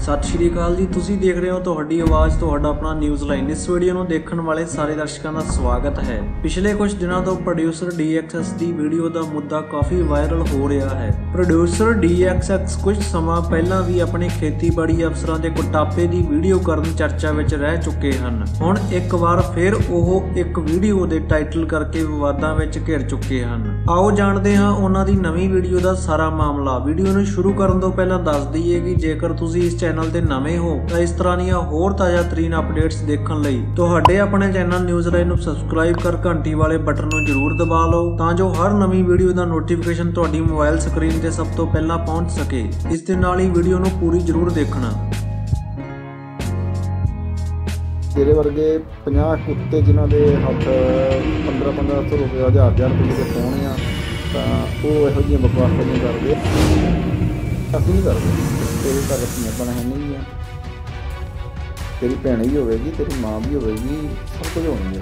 सत श्री अकाल जी, तुसीं देख रहे हो तुहाडी आवाज़ तुहाडा अपना न्यूज़ लाइन। इस वीडियो ਨੂੰ ਦੇਖਣ ਵਾਲੇ ਸਾਰੇ ਦਰਸ਼ਕਾਂ ਦਾ ਸਵਾਗਤ ਹੈ। ਪਿਛਲੇ ਕੁਝ ਦਿਨਾਂ ਤੋਂ ਪ੍ਰੋਡਿਊਸਰ DXX ਦੀ ਵੀਡੀਓ ਦਾ ਮੁੱਦਾ ਕਾਫੀ ਵਾਇਰਲ ਹੋ ਰਿਹਾ ਹੈ। ਪ੍ਰੋਡਿਊਸਰ DXX ਕੁਝ ਸਮਾਂ ਪਹਿਲਾਂ ਵੀ ਆਪਣੇ ਖੇਤੀਬਾੜੀ ਅਫਸਰਾਂ ਦੇ ਕੁਟਾਪੇ ਦੀ ਵੀਡੀਓ ਕਰਨ ਚਰਚਾ ਵਿੱਚ ਰਹਿ ਚੁੱਕੇ ਹਨ। ਹੁਣ ਇੱਕ ਵਾਰ ਫਿਰ ਉਹ ਇੱਕ ਵੀਡੀਓ ਦੇ ਟਾਈਟਲ ਕਰਕੇ ਵਿਵਾਦਾਂ ਵਿੱਚ ਘਿਰ ਚੁੱਕੇ ਹਨ। ਆਓ ਜਾਣਦੇ ਹਾਂ ਉਹਨਾਂ ਦੀ ਨਵੀਂ ਵੀਡੀਓ ਦਾ ਸਾਰਾ ਮਾਮਲਾ। ਵੀਡੀਓ ਨੂੰ ਸ਼ੁਰੂ ਕਰਨ ਤੋਂ ਪਹਿਲਾਂ ਦੱਸ ਦਈਏ ਕਿ ਜੇਕਰ ਤੁਸੀਂ ਇਸ ਚੈਨਲ ਤੇ ਨਵੇਂ ਹੋ ਤਾਂ ਇਸ ਤਰ੍ਹਾਂ ਦੀਆਂ ਹੋਰ ਤਾਜ਼ਾ ਤਰੀਨ ਅਪਡੇਟਸ ਦੇਖਣ ਲਈ ਤੁਹਾਡੇ ਆਪਣੇ ਚੈਨਲ ਨਿਊਜ਼ ਲਾਈਨ ਨੂੰ ਸਬਸਕ੍ਰਾਈਬ ਕਰ ਘੰਟੀ ਵਾਲੇ ਬਟਨ ਨੂੰ ਜ਼ਰੂਰ ਦਬਾ ਲਓ ਤਾਂ ਜੋ ਹਰ ਨਵੀਂ ਵੀਡੀਓ ਦਾ ਨੋਟੀਫਿਕੇਸ਼ਨ ਤੁਹਾਡੀ ਮੋਬਾਈਲ ਸਕਰੀਨ ਤੇ ਸਭ ਤੋਂ ਪਹਿਲਾਂ ਪਹੁੰਚ ਸਕੇ। ਇਸ ਦੇ ਨਾਲ ਹੀ ਵੀਡੀਓ ਨੂੰ ਪੂਰੀ ਜ਼ਰੂਰ ਦੇਖਣਾ। तेरे वर्गे 50 कुत्ते जिन्हों के हथ 1500 रुपये 1000 रुपये के फोन आ तो यहो जी बकवास नहीं करते। असं नहीं करते। तेरे घर अपना है नहीं है, तेरी भैन भी होगी, तेरी माँ भी होगी, सब कुछ होनी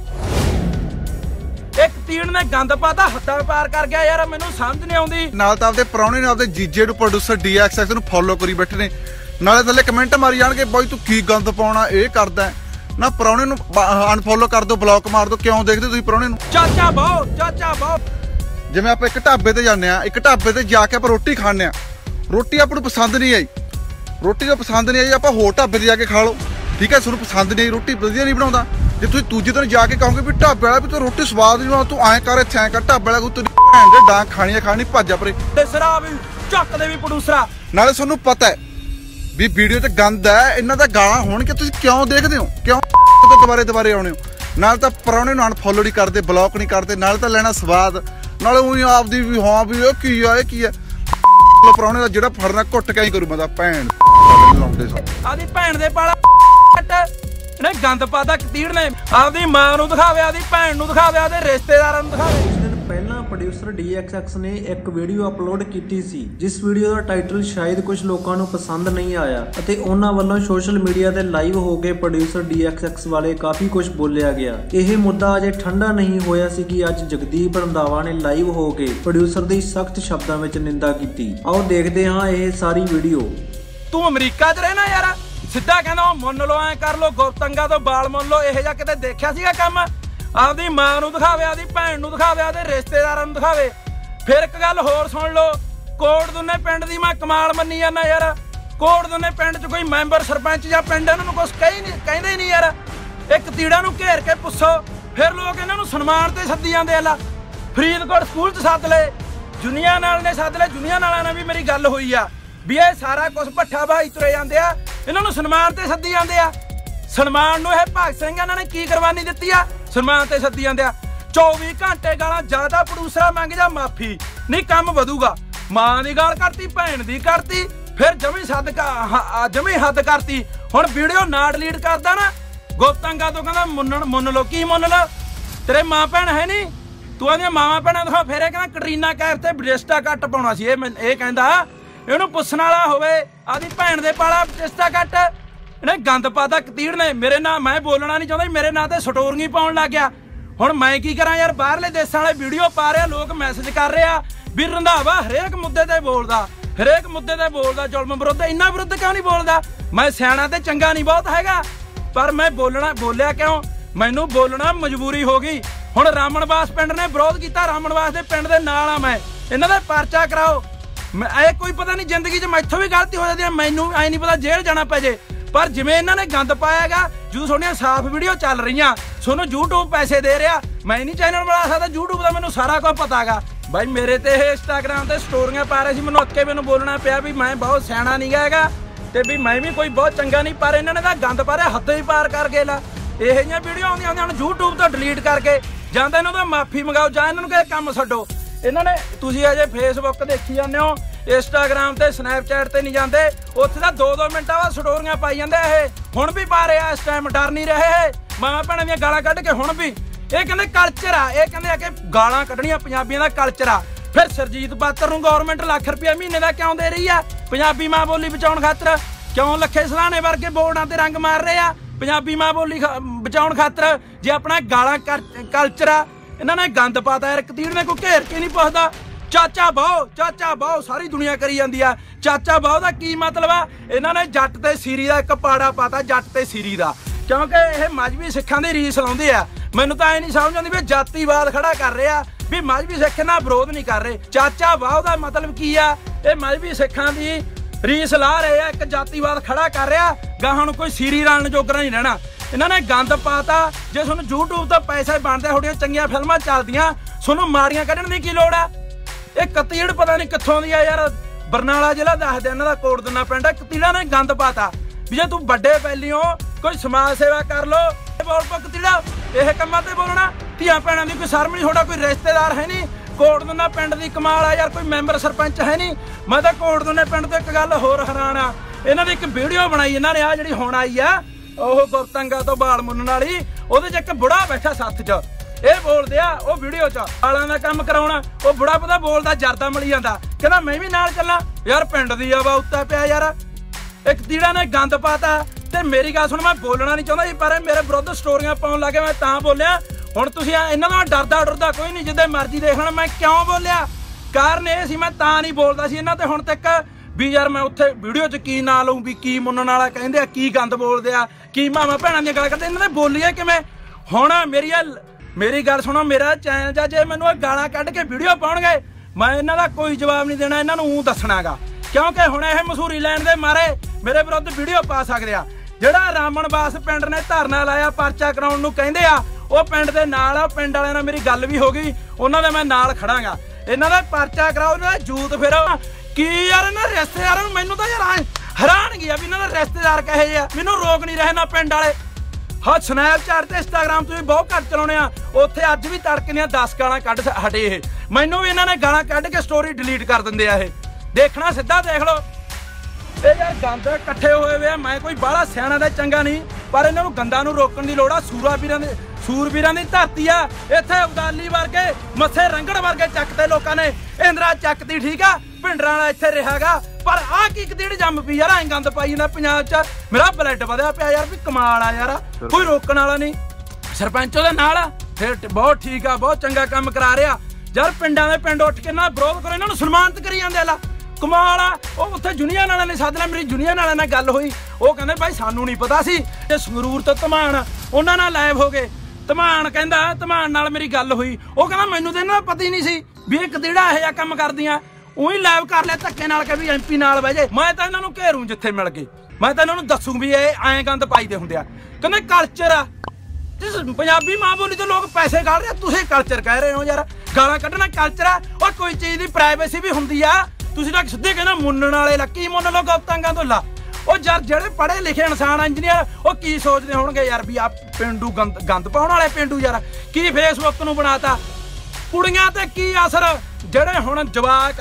है। एक तीड़ ने गंद पाता हद्दां पार कर गया यार, मैनू समझ नहीं आउंदी। नाल तां आपदे प्राहुणे ने आपदे जीजे नूं प्रोड्यूसर DXX नूं फॉलो करी बैठे ने, नाले थल्ले कमेंट मारी जाणगे बई तू की गंद पाउणा इह करदा ना। प्राहुणे नूं अनफॉलो कर दो, ब्लॉक मार दो। क्यों देखदे तुसीं प्राहुणे नूं? चाचा बहु जिवें आपां एक ढाबे ते जाने आ, एक ढाबे ते जाके आपां रोटी खाने आ, रोटी आपां नूं पसंद नहीं आई, रोटी जो पसंद नहीं आई आपां होर ढाबे ते जाके खा लो, ठीक है। तुहानूं पसंद नहीं आई, रोटी वधिया नहीं बनाउंदा, जे तुसीं दूजे दिन जाके कहोगे भी ढाबे वाला भी तू रोटी स्वाद नहीं बनाउंदा, तू ऐ कर इत्थे ऐ कर, ढाबे वाला तेरी भैन दे डांग खानी खानी भज्ज परे ते सरा भी झक दे भी प्रोड्यूसरा। नाले तुहानूं पता है भी वीडियो ते गंद है, इन्हां दा गालां होणगे, तुसीं क्यों देखदे हो? क्यों दुबारे आउणे हो? नाल तां प्राहुणे नूं अनफॉलो नहीं करदे, ब्लॉक नहीं करदे, नाल तां लेना स्वाद, नाले उही आपदी भी हां भी इह की आ इह की आ। प्राहुणे दा जिहड़ा फड़ना घुੱਟ के ही करू बंदा भैन लाउंदे सन आदी भैन दे पाला ਇਹਨੇ ਗੰਦ ਪਾਦਾ ਕਤੀੜ ਨੇ। ਆਪਦੀ ਮਾਂ ਨੂੰ ਦਿਖਾਵੇ, ਆਪਦੀ ਭੈਣ ਨੂੰ ਦਿਖਾਵੇ, ਆਪਦੇ ਰਿਸ਼ਤੇਦਾਰਾਂ ਨੂੰ ਦਿਖਾਵੇ। ਕੁਝ ਦਿਨ ਪਹਿਲਾਂ ਪ੍ਰੋਡਿਊਸਰ DXX ਨੇ ਇੱਕ ਵੀਡੀਓ ਅਪਲੋਡ ਕੀਤੀ ਸੀ ਜਿਸ ਵੀਡੀਓ ਦਾ ਟਾਈਟਲ ਸ਼ਾਇਦ ਕੁਝ ਲੋਕਾਂ ਨੂੰ ਪਸੰਦ ਨਹੀਂ ਆਇਆ ਅਤੇ ਉਹਨਾਂ ਵੱਲੋਂ ਸੋਸ਼ਲ ਮੀਡੀਆ ਤੇ ਲਾਈਵ ਹੋ ਕੇ ਪ੍ਰੋਡਿਊਸਰ DXX ਵਾਲੇ ਕਾਫੀ ਕੁਝ ਬੋਲਿਆ ਗਿਆ। ਇਹ ਮੁੱਦਾ ਅਜੇ ਠੰਡਾ ਨਹੀਂ ਹੋਇਆ ਸੀ ਕਿ ਅੱਜ ਜਗਦੀਪ ਰੰਧਾਵਾ ਨੇ ਲਾਈਵ ਹੋ ਕੇ ਪ੍ਰੋਡਿਊਸਰ ਦੀ ਸਖਤ ਸ਼ਬਦਾਂ ਵਿੱਚ ਨਿੰਦਾ ਕੀਤੀ। ਆਓ ਦੇਖਦੇ ਹਾਂ ਇਹ ਸਾਰੀ ਵੀਡੀਓ। ਤੂੰ ਅਮਰੀਕਾ 'ਚ ਰਹਿਣਾ ਯਾਰ, ਸਿੱਧਾ ਕਹਿੰਦਾ ਮੁੰਨ ਲੋ, ਐ ਕਰ ਲੋ, ਗੁਪਤੰਗਾ ਤੋਂ ਬਾਲ ਮੁੰਨ ਲੋ। ਇਹੋ ਜਿਹਾ ਕਿਤੇ ਦੇਖਿਆ ਸੀਗਾ ਕੰਮ? ਆਪਦੀ ਮਾਂ ਨੂੰ ਦਿਖਾਵੇ, ਆਪਦੀ ਭੈਣ ਨੂੰ ਦਿਖਾਵੇ, ਆਪਦੇ ਰਿਸ਼ਤੇਦਾਰਾਂ ਨੂੰ ਦਿਖਾਵੇ। ਫਿਰ ਇੱਕ ਗੱਲ ਹੋਰ ਸੁਣ ਲੋ, ਕੋਟ ਦੁੰਨੇ ਪਿੰਡ ਦੀ ਮੈਂ ਕਮਾਲ ਮੰਨੀ ਜਾਂਦਾ ਯਾਰ। ਕੋਟ ਦੁੰਨੇ ਪਿੰਡ 'ਚ ਕੋਈ ਮੈਂਬਰ ਸਰਪੰਚ ਜਾਂ ਪਿੰਡ ਇਹਨਾਂ ਨੂੰ ਕੁਛ ਕਹਿੰਦੇ ਹੀ ਨਹੀਂ ਯਾਰ। ਇੱਕ ਤੀੜਾ ਨੂੰ ਘੇਰ ਕੇ ਪੁੱਛੋ, ਫਿਰ ਲੋਕ ਇਹਨਾਂ ਨੂੰ ਸਨਮਾਨ ਤੇ ਸੱਦੀ ਜਾਂਦੇ ਆ। ਫਰੀਦਕੋਟ ਸਕੂਲ 'ਚ ਸੱਦ ਲਏ, ਜੁਨੀਆ ਨਾਲ ਨੇ ਸੱਦ ਲਏ, ਜੁਨੀਆ ਨਾਲਾਂ ਨਾਲ ਵੀ ਮੇਰੀ ਗੱਲ ਹੋਈ ਆ ਵੀ ਇਹ ਸਾਰਾ ਕੁਛ ਭੱਠਾ ਭਾਈ ਤੁਰੇ ਜਾਂਦੇ ਆ, ਇਹਨਾਂ ਨੂੰ ਸਨਮਾਨ ਤੇ ਸੱਦੀ ਜਾਂਦੇ ਆ। ਸਨਮਾਨ ਨੂੰ ਇਹ ਭਗਤ ਸਿੰਘ ਇਹਨਾਂ ਨੇ ਕੀ ਕੁਰਬਾਨੀ ਦਿੱਤੀ ਆ? ਸਨਮਾਨ ਤੇ ਸੱਦੀ ਜਾਂਦੇ ਆ। 24 ਘੰਟੇ ਗਾਲਾਂ ਜ਼ਿਆਦਾ ਪ੍ਰੋਡਿਊਸਰਾਂ ਮੰਗ ਜਾ ਮਾਫੀ ਨਹੀਂ ਕੰਮ ਵਧੂਗਾ। ਮਾਂ ਦੀ ਗਾਲ ਕਰਤੀ, ਭੈਣ ਦੀ ਕਰਤੀ, ਫਿਰ ਜਮੀ ਹੱਦ ਕਰਤੀ। ਹੁਣ ਵੀਡੀਓ ਨਾ ਡਿਲੀਟ ਕਰਦਾ ਨਾ, ਗੁਪਤੰਗਾ ਤੋਂ ਕਹਿੰਦਾ ਮੁੰਨ ਲੋ। ਕੀ ਮੁੰਨ ਲੋ? ਤੇਰੇ ਮਾਂ ਭੈਣ ਹੈ ਨਹੀਂ? ਤੂੰ ਆਦੀਆਂ ਮਾਵਾਂ ਭੈਣਾਂ ਦਿਖਾ। ਫਿਰ ਇਹ ਕਹਿੰਦਾ ਕਟਰੀਨਾ ਕੈਫ ਤੇ ਬ੍ਰਿਸਟਾ ਕੱਟ ਪਾਉਣਾ ਸੀ। ਇਹ ਕਹਿੰਦਾ ਇਹਨੂੰ ਪੁੱਛਣ ਵਾਲਾ ਹੋਵੇ, ਆਦੀ ਭੈਣ ਦੇ ਪਾਲਾ ਬ੍ਰਿਸਟਾ ਕੱਟ। ਇਹਨੇ ਗੰਦ ਪਾਤਾ ਕਤੀੜ ਨੇ। ਮੇਰੇ ਨਾਂ ਮੈਂ ਬੋਲਣਾ ਨਹੀਂ ਚਾਹੁੰਦਾ, ਮੇਰੇ ਨਾਂ ਤੇ ਸਟੋਰੀਆਂ ਪਾਉਣ ਲੱਗ ਗਿਆ। ਹੁਣ ਮੈਂ ਕੀ ਕਰਾਂ ਯਾਰ? ਬਾਹਰਲੇ ਦੇਸ਼ਾਂ ਵਾਲੇ ਵੀਡੀਓ ਪਾ ਰਹੇ, ਲੋਕ ਮੈਸੇਜ ਕਰ ਰਹੇ ਆ ਵੀ ਰੰਧਾਵਾ ਹਰੇਕ ਮੁੱਦੇ ਤੇ ਬੋਲਦਾ, ਹਰੇਕ ਮੁੱਦੇ ਤੇ ਬੋਲਦਾ, ਜ਼ੁਲਮ ਵਿਰੁੱਧ। ਇੰਨਾ ਵਿਰੁੱਧ ਕਿਉਂ ਨਹੀਂ ਬੋਲਦਾ? ਮੈਂ ਸਿਆਣਾ ਤੇ ਚੰਗਾ ਨਹੀਂ ਬਹੁਤ ਹੈਗਾ, ਪਰ ਮੈਂ ਬੋਲਿਆ ਕਿਉਂ? ਮੈਨੂੰ ਬੋਲਣਾ ਮਜਬੂਰੀ ਹੋ ਗਈ। ਹੁਣ ਰਾਮਣਵਾਸ ਪਿੰਡ ਨੇ ਵਿਰੋਧ ਕੀਤਾ, ਰਾਮਣਵਾਸ ਦੇ ਪਿੰਡ ਦੇ ਨਾਲ ਆ ਮੈਂ। ਇਹਨਾਂ ਦਾ ਪਰਚਾ ਕਰਾਓ। ਇਹ ਕੋਈ ਪਤਾ ਨਹੀਂ ਜ਼ਿੰਦਗੀ 'ਚ ਮੈਥੋਂ ਵੀ ਗਲਤੀ ਹੋ ਜਾਂਦੀ ਹੈ, ਮੈਨੂੰ ਐ ਨਹੀਂ ਪਤਾ ਜੇਲ੍ਹ ਜਾਣਾ ਪੈ ਜੇ। ਪਰ ਜਿਵੇਂ ਇਹਨਾਂ ਨੇ ਗੰਦ ਪਾਇਆਗਾ, ਜਦੋਂ ਤੁਹਾਡੀਆਂ ਸਾਫ਼ ਵੀਡੀਓ ਚੱਲ ਰਹੀਆਂ, ਤੁਹਾਨੂੰ YouTube ਪੈਸੇ ਦੇ ਰਿਹਾ। ਮੈਂ ਨਹੀਂ ਚੈਨਲ ਬਣਾ ਸਕਦਾ, YouTube ਦਾ ਮੈਨੂੰ ਸਾਰਾ ਕੁਝ ਪਤਾ ਹੈਗਾ ਬਾਈ। ਮੇਰੇ ਤੇ ਇਹ ਇੰਸਟਾਗ੍ਰਾਮ ਤੇ ਸਟੋਰੀਆਂ ਪਾ ਰਹੇ ਸੀ, ਮੈਨੂੰ ਅੱਕੇ ਮੈਨੂੰ ਬੋਲਣਾ ਪਿਆ ਵੀ ਮੈਂ ਬਹੁਤ ਸਿਆਣਾ ਨਹੀਂ ਹੈਗਾ ਤੇ ਵੀ ਮੈਂ ਵੀ ਕੋਈ ਬਹੁਤ ਚੰਗਾ ਨਹੀਂ। ਪਰ ਇਹਨਾਂ ਨੇ ਤਾਂ ਗੰਦ ਪਾ ਰਿਹਾ, ਹੱਦ ਹੀ ਪਾਰ ਕਰ ਗਏ ਲਾ। ਇਹੋ ਜਿਹੀਆਂ ਵੀਡੀਓ ਆਉਂਦੀਆਂ ਹੁਣ YouTube ਤੋਂ ਡਿਲੀਟ ਕਰਕੇ ਜਾਂਦਾ ਇਹਨਾਂ ਤੋਂ ਮਾਫੀ ਮੰਗਾਓ ਜਾਂ ਇਹਨਾਂ ਨੂੰ ਕਹੇ ਕੰਮ ਛੱਡੋ। ਇਹਨਾਂ ਨੇ ਤੁਸੀਂ ਅਜੇ ਫੇਸਬੁੱਕ ਦੇਖੀ ਜਾਂਦੇ ਹੋ, ਇੰਸਟਾਗ੍ਰਾਮ ਤੇ ਸਨੈਪਚੈਟ ਤੇ ਨਹੀਂ ਜਾਂਦੇ, ਉੱਥੇ ਤਾਂ 2-2 ਮਿੰਟਾਂ ਬਾਅਦ ਸਟੋਰੀਆਂ ਪਾਈ ਜਾਂਦੇ। ਇਹ ਹੁਣ ਵੀ ਪਾ ਰਿਹਾ, ਇਸ ਟਾਈਮ ਡਰ ਨਹੀਂ ਰਹੇ। ਮਾਂ ਭੈਣਾਂ ਦੀਆਂ ਗਾਲਾਂ ਕੱਢ ਕੇ ਹੁਣ ਵੀ ਇਹ ਕਹਿੰਦੇ ਕਲਚਰ ਆ, ਇਹ ਕਹਿੰਦੇ ਆ ਕਿ ਗਾਲਾਂ ਕੱਢਣੀਆਂ ਪੰਜਾਬੀਆਂ ਦਾ ਕਲਚਰ ਆ। ਫਿਰ ਸਰਜੀਤ ਪਾਤਰ ਨੂੰ ਗੌਰਮੈਂਟ ਲੱਖ ਰੁਪਇਆ ਮਹੀਨੇ ਦਾ ਕਿਉਂ ਦੇ ਰਹੀ ਆ? ਪੰਜਾਬੀ ਮਾਂ ਬੋਲੀ ਬਚਾਉਣ ਖਾਤਰ। ਕਿਉਂ ਲੱਖੇ ਸਲਾਣੇ ਵਰਗੇ ਬੋਰਡਾਂ ਤੇ ਰੰਗ ਮਾਰ ਰਹੇ ਆ ਪੰਜਾਬੀ ਮਾਂ ਬੋਲੀ ਬਚਾਉਣ ਖਾਤਰ? ਜੇ ਆਪਣਾ ਗਾਲਾਂ ਕਲਚਰ ਆ, ਇਹਨਾਂ ਨੇ ਗੰਦ ਪਾਤਾ ਯਾਰ। ਕਤੀੜ ਨੇ ਕੋਈ ਘੇਰ ਕੇ ਨਹੀਂ ਪੁੱਛਦਾ। ਚਾਚਾ ਬਾਓ ਸਾਰੀ ਦੁਨੀਆ ਕਰੀ ਜਾਂਦੀ ਆ। ਚਾਚਾ ਬਾਓ ਦਾ ਕੀ ਮਤਲਬ ਆ? ਇਹਨਾਂ ਨੇ ਜੱਟ ਤੇ ਸੀਰੀ ਦਾ ਇੱਕ ਪਾੜਾ ਪਾਤਾ, ਜੱਟ ਤੇ ਸੀਰੀ ਦਾ, ਕਿਉਂਕਿ ਇਹ ਮਜ਼੍ਹਬੀ ਸਿੱਖਾਂ ਦੀ ਰੀਸ ਲਾਉਂਦੇ ਆ। ਮੈਨੂੰ ਤਾਂ ਇਹ ਨਹੀਂ ਸਮਝ ਆਉਂਦੀ ਵੀ ਜਾਤੀਵਾਦ ਖੜਾ ਕਰ ਰਹੇ ਆ, ਵੀ ਮਜ਼੍ਹਬੀ ਸਿੱਖ ਨਾਲ ਵਿਰੋਧ ਨਹੀਂ ਕਰ ਰਹੇ। ਚਾਚਾ ਬਾਓ ਦਾ ਮਤਲਬ ਕੀ ਆ? ਇਹ ਮਜ਼੍ਹਬੀ ਸਿੱਖਾਂ ਦੀ ਰੀਸ ਲਾ ਰਹੇ ਆ, ਇੱਕ ਜਾਤੀਵਾਦ ਖੜਾ ਕਰ ਰਿਹਾ। ਗਾਹਾਂ ਨੂੰ ਕੋਈ ਸੀਰੀ ਰਲਣ ਜੋਗਰਾ ਨਹੀਂ ਰਹਿਣਾ। ਇਹਨਾਂ ਨੇ ਗੰਦ ਪਾਤਾ। ਜੇ ਤੁਹਾਨੂੰ YouTube ਤੋਂ ਪੈਸੇ ਬਣਦੇ, ਤੁਹਾਡੀਆਂ ਚੰਗੀਆਂ ਫਿਲਮਾਂ ਚੱਲਦੀਆਂ, ਤੁਹਾਨੂੰ ਮਾੜੀਆਂ ਕੱਢਣ ਦੀ ਕੀ ਲੋੜ ਆ? ਇਹ ਕਤੀੜ ਪਤਾ ਨਹੀਂ ਕਿੱਥੋਂ ਦੀ ਆ ਯਾਰ, ਬਰਨਾਲਾ ਜ਼ਿਲ੍ਹਾ ਦੱਸਦੇ ਇਹਨਾਂ ਦਾ ਕੋਟਦਨਾ ਪਿੰਡ। ਕਤੀੜਾ ਨੇ ਗੰਦ ਪਾਤਾ ਵੀ ਜੇ ਤੂੰ ਵੱਡੇ ਪੈਲੀਓ ਕੋਈ ਸਮਾਜ ਸੇਵਾ ਕਰ ਲੋ, ਬੋਲ ਪੋ ਕਤੀੜਾ ਇਹ ਕੰਮਾਂ ਤੇ ਬੋਲਣਾ। ਧੀਆਂ ਭੈਣਾਂ ਦੀ ਕੋਈ ਸ਼ਰਮ ਨਹੀਂ, ਤੁਹਾਡਾ ਕੋਈ ਰਿਸ਼ਤੇਦਾਰ ਹੈ ਨਹੀਂ। ਕੋਟਦਨਾ ਪਿੰਡ ਦੀ ਕਮਾਲ ਆ ਯਾਰ, ਕੋਈ ਮੈਂਬਰ ਸਰਪੰਚ ਹੈ ਨਹੀਂ। ਮੈਂ ਤਾਂ ਕੋਟਦਨੇ ਪਿੰਡ ਤੋਂ ਇੱਕ ਗੱਲ ਹੋਰ ਹੈਰਾਨ ਆ, ਇਹਨਾਂ ਦੀ ਇੱਕ ਵੀਡੀਓ ਬਣਾਈ ਇਹਨਾਂ ਨੇ, ਆ ਜਿਹੜੀ ਹੁਣ ਆਈ ਆ ਉਹ ਗੁਰਤੰਗਾ ਤੋਂ ਬਾਲ ਮੁੰਨਣ ਵਾਲੀ, ਉਹਦੇ 'ਚ ਇੱਕ ਬੁੜਾ ਬੈਠਾ ਸੱਥ 'ਚ, ਇਹ ਬੋਲਦੇ ਆ ਉਹ ਵੀਡੀਓ 'ਚ ਵਾਲਾਂ ਦਾ ਕੰਮ ਕਰਾਉਣਾ। ਉਹ ਬੁੜਾ ਪਤਾ ਬੋਲਦਾ ਜਰਦਾ ਮਿਲੀ ਜਾਂਦਾ, ਕਹਿੰਦਾ ਮੈਂ ਵੀ ਨਾਲ ਚੱਲਾਂ। ਯਾਰ ਪਿੰਡ ਦੀ ਆਵਾ ਉੱਤੇ ਪਿਆ ਯਾਰ, ਇੱਕ ਤੀੜਾ ਨੇ ਗੰਦ ਪਾਤਾ। ਤੇ ਮੇਰੀ ਗੱਲ ਸੁਣ, ਮੈਂ ਬੋਲਣਾ ਨਹੀਂ ਚਾਹੁੰਦਾ ਜੀ, ਪਰ ਮੇਰੇ ਵਿਰੁੱਧ ਸਟੋਰੀਆਂ ਪਾਉਣ ਲੱਗੇ, ਮੈਂ ਤਾਂ ਬੋਲਿਆ। ਹੁਣ ਤੁਸੀਂ ਇਹਨਾਂ ਦਾ ਡਰਦਾ ਕੋਈ ਨਹੀਂ, ਜਿੱਦੇ ਮਰਜ਼ੀ ਦੇਖ ਲੈਣ। ਮੈਂ ਕਿਉਂ ਬੋਲਿਆ? ਕਾਰਨ ਇਹ ਸੀ, ਮੈਂ ਤਾਂ ਨਹੀਂ ਬੋਲਦਾ ਸੀ ਇਹਨਾਂ ਤੇ ਹੁਣ ਤੱਕ ਵੀ ਯਾਰ ਮੈਂ ਉੱਥੇ ਵੀਡੀਓ 'ਚ ਕੀ ਨਾਂ ਲਊਂ, ਵੀ ਕੀ ਮੁੰਨਣ ਵਾਲਾ ਕਹਿੰਦੇ ਆ, ਕੀ ਗੰਦ ਬੋਲਦੇ ਆ, ਕੀ ਮਾਵਾਂ ਭੈਣਾਂ ਦੀਆਂ ਗੱਲਾਂ ਕਰਦੇ। ਇਹਨਾਂ ਨੇ ਬੋਲੀਏ ਕਿਵੇਂ? ਹੁਣ ਮੇਰੀ ਗੱਲ ਸੁਣੋ, ਮੇਰਾ ਚੈਨਲ ਜਾਂ ਜੇ ਮੈਨੂੰ ਇਹ ਗਾਲਾਂ ਕੱਢ ਕੇ ਵੀਡੀਓ ਪਾਉਣਗੇ, ਮੈਂ ਇਹਨਾਂ ਦਾ ਕੋਈ ਜਵਾਬ ਨਹੀਂ ਦੇਣਾ, ਇਹਨਾਂ ਨੂੰ ਦੱਸਣਾਗਾ। ਕਿਉਂਕਿ ਹੁਣ ਇਹ ਮਸ਼ਹੂਰੀ ਲੈਣ ਦੇ ਮਾਰੇ ਮੇਰੇ ਵਿਰੁੱਧ ਵੀਡੀਓ ਪਾ ਸਕਦੇ ਆ। ਜਿਹੜਾ ਰਾਮਣਵਾਸ ਪਿੰਡ ਨੇ ਧਰਨਾ ਲਾਇਆ ਪਰਚਾ ਕਰਾਉਣ ਨੂੰ ਕਹਿੰਦੇ ਆ, ਉਹ ਪਿੰਡ ਦੇ ਨਾਲ ਆ। ਪਿੰਡ ਵਾਲਿਆਂ ਨਾਲ ਮੇਰੀ ਗੱਲ ਵੀ ਹੋ ਗਈ, ਉਹਨਾਂ ਦੇ ਮੈਂ ਨਾਲ ਖੜਾਂਗਾ। ਇਹਨਾਂ ਦਾ ਪਰਚਾ ਕਰਾਓ, ਇਹਨਾਂ ਦਾ ਜੂਤ ਫੇਰੋ। ਕੀ ਯਾਰ ਇਹਨਾਂ ਰਿਸ਼ਤੇਦਾਰਾਂ ਨੂੰ, ਮੈਨੂੰ ਤਾਂ ਯਾਰ ਹੈਰਾਨਗੀ ਆ ਵੀ ਇਹਨਾਂ ਦਾ ਰਿਸ਼ਤੇਦਾਰ ਕਹੇ ਜੇ ਆ। ਮੈਨੂੰ ਰੋਕ ਨਹੀਂ ਰਹੇ ਨਾ ਪਿੰਡ ਵਾਲੇ। ਹਾਂ ਸਨੈਪਚੈਟ ਤੇ ਇੰਸਟਾਗ੍ਰਾਮ ਤੋਂ ਵੀ ਬਹੁਤ ਘੱਟ ਚਲਾਉਣੇ ਆ। ਉੱਥੇ ਅੱਜ ਵੀ ਤੜਕੇ ਦੀਆਂ 10 ਗਾਲਾਂ ਕੱਢ ਹਟੇ ਇਹ। ਮੈਨੂੰ ਵੀ ਇਹਨਾਂ ਨੇ ਗਾਲਾਂ ਕੱਢ ਕੇ ਸਟੋਰੀ ਡਿਲੀਟ ਕਰ ਦਿੰਦੇ ਆ। ਇਹ ਦੇਖਣਾ ਸਿੱਧਾ ਦੇਖ ਲਓ। ਇਹ ਯਾਰ ਗੰਦ ਇਕੱਠੇ ਹੋਏ ਵੇ ਆ। ਮੈਂ ਕੋਈ ਬਾਹਲਾ ਸਿਆਣਾ ਦਾ ਚੰਗਾ ਨਹੀਂ, ਪਰ ਇਹਨਾਂ ਨੂੰ ਗੰਦਾਂ ਨੂੰ ਰੋਕਣ ਦੀ ਲੋੜ ਆ। ਸੂਰਬੀਰਾਂ ਦੀ ਧਰਤੀ ਆ। ਇੱਥੇ ਅਬਦਾਲੀ ਵਰਗੇ, ਮੱਥੇ ਰੰਗੜ ਵਰਗੇ ਚੱਕਤੇ ਲੋਕਾਂ ਨੇ। ਇੰਦਰਾ ਚੱਕਤੀ ਠੀਕ ਆ, ਭਿੰਡਰਾਂ ਵਾਲਾ ਇੱਥੇ ਰਿਹਾਗਾ, ਪਰ ਆਹ ਕੀ ਕਤੀੜ ਜੰਮ ਪਈ ਯਾਰ। ਐਂ ਗੰਦ ਪਾਈ ਜਾਂਦਾ ਪੰਜਾਬ 'ਚ, ਮੇਰਾ ਬਲੱਡ ਵਧਿਆ ਪਿਆ ਯਾਰ। ਵੀ ਕਮਾਲ ਆ ਯਾਰ, ਕੋਈ ਰੋਕਣ ਵਾਲਾ ਨਹੀਂ। ਸਰਪੰਚ ਉਹਦੇ ਨਾਲ ਆ, ਫਿਰ ਬਹੁਤ ਠੀਕ ਆ, ਬਹੁਤ ਚੰਗਾ ਕੰਮ ਕਰਾ ਰਿਹਾ ਯਾਰ। ਪਿੰਡਾਂ ਦੇ ਪਿੰਡ ਉੱਠ ਕੇ ਇਹਨਾਂ ਦਾ ਵਿਰੋਧ ਕਰੋ, ਇਹਨਾਂ ਨੂੰ ਸਨਮਾਨਿਤ ਕਰੀ ਜਾਂਦੇ ਆ। ਕਮਾਲ ਆ। ਉਹ ਉੱਥੇ ਜੁਨੀਅਰ ਵਾਲਿਆਂ ਨੇ ਸੱਦ ਲਿਆ, ਮੇਰੀ ਜੁਨੀਅਰ ਵਾਲਿਆਂ ਨਾਲ ਗੱਲ ਹੋਈ, ਉਹ ਕਹਿੰਦੇ ਭਾਈ ਸਾਨੂੰ ਨਹੀਂ ਪਤਾ ਸੀ। ਤੇ ਸੰਗਰੂਰ ਤੋਂ ਧਮਾਨ ਉਹਨਾਂ ਨਾਲ ਲਾਈਵ ਹੋ ਗਏ। ਧਮਾਨ ਕਹਿੰਦਾ, ਧਮਾਨ ਨਾਲ ਮੇਰੀ ਗੱਲ ਹੋਈ, ਉਹ ਕਹਿੰਦਾ ਮੈਨੂੰ ਤਾਂ ਇਹਨਾਂ ਦਾ ਪਤਾ ਹੀ ਨਹੀਂ ਸੀ ਵੀ ਇਹ ਕਤੀੜਾ ਇਹੋ ਜਿਹਾ ਕੰਮ ਕਰਦੀਆਂ। ਉਹੀ ਲਾਈਵ ਕਰ ਲਿਆ ਧੱਕੇ ਨਾਲ ਕਿ ਵੀ MP ਨਾਲ ਬਹਿ ਜੇ। ਮੈਂ ਤਾਂ ਇਹਨਾਂ ਨੂੰ ਘੇਰੂ ਜਿੱਥੇ ਮਿਲ ਗਏ, ਮੈਂ ਤਾਂ ਇਹਨਾਂ ਨੂੰ ਦੱਸੂ ਵੀ ਇਹ ਐਂ ਗੰਦ ਪਾਈਦੇ ਹੁੰਦੇ ਆ। ਕਹਿੰਦੇ ਕਲਚਰ ਆ, ਜਿਸ ਪੰਜਾਬੀ ਮਾਂ ਬੋਲੀ ਤੋਂ ਲੋਕ ਪੈਸੇ ਕੱਢ ਰਹੇ, ਤੁਸੀਂ ਕਲਚਰ ਕਹਿ ਰਹੇ ਹੋ ਯਾਰ। ਗਾਲਾਂ ਕੱਢਣਾ ਕਲਚਰ ਆ? ਉਹ ਕੋਈ ਚੀਜ਼ ਦੀ ਪ੍ਰਾਈਵੇਸੀ ਵੀ ਹੁੰਦੀ ਆ। ਤੁਸੀਂ ਤਾਂ ਸਿੱਧੇ ਕਹਿੰਦਾ ਮੁੰਨਣ ਵਾਲੇ ਲਾ, ਕੀ ਮੁੰਨ ਲੋ ਗੌਤੰਗਾਂ ਤੋਂ ਲਾ। ਉਹ ਯਾਰ ਜਿਹੜੇ ਪੜ੍ਹੇ ਲਿਖੇ ਇਨਸਾਨ ਇੰਜੀਨੀਅਰ, ਉਹ ਕੀ ਸੋਚਦੇ ਹੋਣਗੇ ਯਾਰ ਵੀ ਆ ਪਿੰਡੂ ਗੰਦ ਪਾਉਣ ਵਾਲੇ ਪਿੰਡੂ ਯਾਰ। ਕੀ ਫੇਸਬੁੱਕ ਨੂੰ ਬਣਾਤਾ ਕੁੜੀਆਂ ਤੇ ਕੀ ਅਸਰ? ਜਿਹੜੇ ਹੁਣ ਜਵਾਕ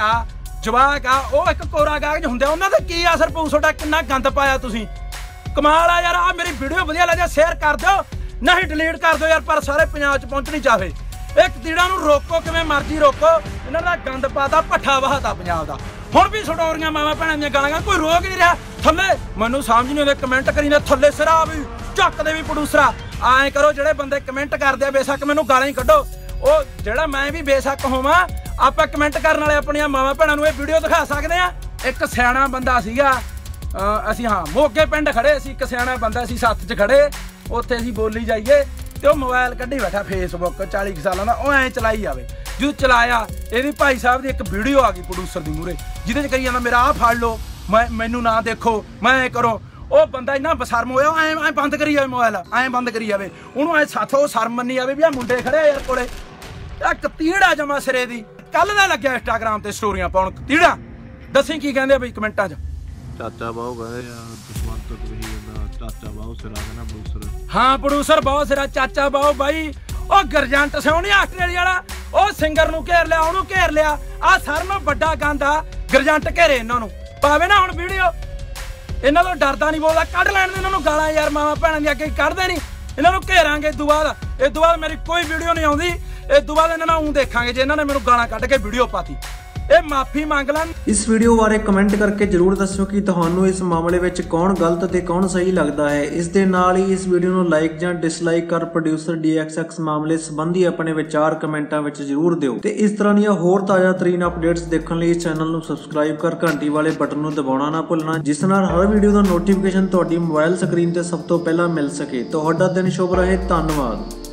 ਆ ਉਹ ਇੱਕ ਕੋਰਾ ਕਾਗਜ਼ ਹੁੰਦੇ, ਉਹਨਾਂ ਦਾ ਕੀ ਅਸਰ ਪਊ? ਤੁਹਾਡਾ ਕਿੰਨਾ ਗੰਦ ਪਾਇਆ ਤੁਸੀਂ। ਕਮਾਲ ਆ ਯਾਰ। ਆ ਮੇਰੀ ਵੀਡੀਓ ਵਧੀਆ ਲੱਗਿਆ ਸ਼ੇਅਰ ਕਰ ਦਿਓ, ਨਹੀਂ ਡਿਲੀਟ ਕਰ ਦਿਓ ਯਾਰ, ਪਰ ਸਾਰੇ ਪੰਜਾਬ 'ਚ ਪਹੁੰਚਣੀ ਚਾਹੇ। ਇਹ ਕਤੀੜਾਂ ਨੂੰ ਰੋਕੋ, ਕਿਵੇਂ ਮਰਜ਼ੀ ਰੋਕੋ। ਇਹਨਾਂ ਦਾ ਗੰਦ ਪਾਤਾ, ਭੱਠਾ ਵਹਾਤਾ ਪੰਜਾਬ ਦਾ। ਹੁਣ ਵੀ ਸਟੋਰੀਆਂ ਮਾਵਾਂ ਭੈਣਾਂ ਦੀਆਂ ਗਾਲਾਂ, ਕੋਈ ਰੋਕ ਨਹੀਂ ਰਿਹਾ। ਥੱਲੇ ਮੈਨੂੰ ਸਮਝ ਨਹੀਂ ਆਉਂਦੇ, ਕਮੈਂਟ ਕਰੀ ਨੇ ਥੱਲੇ ਸਿਰਾ ਵੀ ਚੱਕਦੇ ਵੀ ਪ੍ਰੋਡਿਊਸਰਾ। ਐਂ ਕਰੋ, ਜਿਹੜੇ ਬੰਦੇ ਕਮੈਂਟ ਕਰਦੇ ਆ ਬੇਸ਼ੱਕ ਮੈਨੂੰ ਗਾਲਾਂ ਹੀ ਕੱਢੋ, ਉਹ ਜਿਹੜਾ ਮੈਂ ਵੀ ਬੇਸ਼ੱਕ ਹੋਵਾਂ, ਆਪਾਂ ਕਮੈਂਟ ਕਰਨ ਵਾਲੇ ਆਪਣੀਆਂ ਮਾਵਾਂ ਭੈਣਾਂ ਨੂੰ ਇਹ ਵੀਡੀਓ ਦਿਖਾ ਸਕਦੇ ਆ। ਇੱਕ ਸਿਆਣਾ ਬੰਦਾ ਸੀਗਾ, ਅਸੀਂ ਮੋਗੇ ਪਿੰਡ ਖੜੇ ਸੀ, ਇੱਕ ਸਿਆਣਾ ਬੰਦਾ ਸੀ ਸੱਥ 'ਚ ਖੜੇ, ਉੱਥੇ ਅਸੀਂ ਬੋਲੀ ਜਾਈਏ ਤੇ ਉਹ ਮੋਬਾਈਲ ਕੱਢੀ ਬੈਠਾ ਫੇਸਬੁੱਕ, 40 ਸਾਲਾਂ ਦਾ, ਉਹ ਐਂ ਚਲਾਈ ਜਾਵੇ। ਜਦੋਂ ਚਲਾਇਆ, ਇਹਦੀ ਭਾਈ ਸਾਹਿਬ ਦੀ ਇੱਕ ਵੀਡੀਓ ਆ ਗਈ ਪ੍ਰੋਡਿਊਸਰ ਦੀ ਮੂਹਰੇ, ਜਿਹਦੇ 'ਚ ਕਰੀ ਜਾਂਦਾ ਮੇਰਾ ਆਹ ਫੜ ਲਓ, ਮੈਨੂੰ ਨਾ ਦੇਖੋ, ਮੈਂ ਐਂ ਕਰੋ। ਉਹ ਬੰਦਾ ਇੰਨਾ ਬਸ਼ਰਮ ਹੋਇਆ, ਐਂ ਬੰਦ ਕਰੀ ਜਾਵੇ ਮੋਬਾਈਲ, ਐਂ ਬੰਦ ਕਰੀ ਜਾਵੇ। ਉਹਨੂੰ ਐਂ ਸਾਥੋਂ ਸ਼ਰਮ ਮੰਨੀ ਜਾਵੇ ਵੀ ਆਹ ਮੁੰਡੇ ਖੜੇ ਆ ਯਾਰ ਕੋਲੇ। ਆਹ ਕਤੀੜਾ ਜਮਾ ਸਿਰੇ ਦੀ। ਕੱਲ ਦਾ ਲੱਗਿਆ ਇੰਸਟਾਗ੍ਰਾਮ ਤੇ ਸਟੋਰੀਆਂ ਪਾਉਣ ਕਤੀੜਾ। ਦੱਸੀ ਕੀ ਕਹਿੰਦੇ ਆ ਬਈ ਕਮੈਂਟਾਂ 'ਚ। ਚਾਚਾ ਬਾਹੂ ਕਹਿੰਦੇ ਆ, ਦੁਸ਼ਮਣ ਤੋਂ ਕਹੀ ਜਾਂਦਾ ਚਾਚਾ ਬਾਹੂ ਸਿਰਾ ਕਹਿੰਦਾ ਪ੍ਰੋਡਿਊਸਰ। ਹਾਂ ਪ੍ਰੋਡਿਊਸਰ ਬਹੁਤ ਸਿਰਾ, ਚਾਚਾ ਬਾਹੂ ਬਾਈ। ਉਹ ਗਰਜੰਟ ਸਿਉਣੀ ਆਸਟ੍ਰੇਲੀਆ ਵਾਲਾ, ਉਹ ਸਿੰਗਰ ਨੂੰ ਘੇਰ ਲਿਆ, ਉਹਨੂੰ ਘੇਰ ਲਿਆ। ਆਹ ਸਾਰਿਆਂ ਨਾਲੋਂ ਵੱਡਾ ਗੰਦ ਆ ਗਰਜੰਟ ਘੇਰੇ ਇਹਨਾਂ ਨੂੰ। ਪਾਵੇ ਨਾ ਹੁਣ ਵੀਡੀਓ, ਇਹਨਾਂ ਤੋਂ ਡਰਦਾ ਨਹੀਂ ਬੋਲਦਾ। ਕੱਢ ਲੈਣ ਦੇ ਇਹਨਾਂ ਨੂੰ ਗਾਲਾਂ ਯਾਰ, ਮਾਵਾਂ ਭੈਣਾਂ ਦੀਆਂ ਅੱਗੇ ਕੱਢਦੇ ਨਹੀਂ। ਇਹਨਾਂ ਨੂੰ ਘੇਰਾਂਗੇ ਇਸ ਤੋਂ ਬਾਅਦ ਮੇਰੀ ਕੋਈ ਵੀਡੀਓ ਨਹੀਂ ਆਉਂਦੀ। ਇਸ ਤੋਂ ਬਾਅਦ ਇਹਨਾਂ ਨਾਲ ਦੇਖਾਂਗੇ ਜੇ ਇਹਨਾਂ ਨੇ ਮੈਨੂੰ ਗਾਲਾਂ ਕੱਢ ਕੇ ਵੀਡੀਓ ਪਾਤੀ। ਇਹ ਮਾਫੀ ਮੰਗ ਲੈਣ। ਇਸ ਵੀਡੀਓ ਬਾਰੇ ਕਮੈਂਟ ਕਰਕੇ ਜਰੂਰ ਦੱਸਿਓ ਕਿ ਤੁਹਾਨੂੰ ਇਸ ਮਾਮਲੇ ਵਿੱਚ ਕੌਣ ਗਲਤ ਤੇ ਕੌਣ ਸਹੀ ਲੱਗਦਾ ਹੈ। ਇਸ ਦੇ ਨਾਲ ਹੀ ਇਸ ਵੀਡੀਓ ਨੂੰ ਲਾਈਕ ਜਾਂ ਡਿਸਲਾਈਕ ਕਰ ਪ੍ਰੋਡਿਊਸਰ DXX ਮਾਮਲੇ ਸੰਬੰਧੀ ਆਪਣੇ ਵਿਚਾਰ ਕਮੈਂਟਾਂ ਵਿੱਚ ਜਰੂਰ ਦਿਓ ਤੇ ਇਸ ਤਰ੍ਹਾਂ ਦੀਆਂ ਹੋਰ ਤਾਜ਼ਾ ਤਰੀਨ ਅਪਡੇਟਸ ਦੇਖਣ ਲਈ ਇਸ ਚੈਨਲ ਨੂੰ ਸਬਸਕ੍ਰਾਈਬ ਕਰ ਘੰਟੀ ਵਾਲੇ ਬਟਨ ਨੂੰ ਦਬਾਉਣਾ ਨਾ ਭੁੱਲਣਾ, ਜਿਸ ਨਾਲ ਹਰ ਵੀਡੀਓ ਦਾ ਨੋਟੀਫਿਕੇਸ਼ਨ ਤੁਹਾਡੀ ਮੋਬਾਈਲ ਸਕਰੀਨ ਤੇ ਸਭ ਤੋਂ ਪਹਿਲਾਂ ਮਿਲ ਸਕੇ। ਤੁਹਾਡਾ ਦਿਨ ਸ਼ੁਭ ਰਹੇ। ਧੰਨਵਾਦ।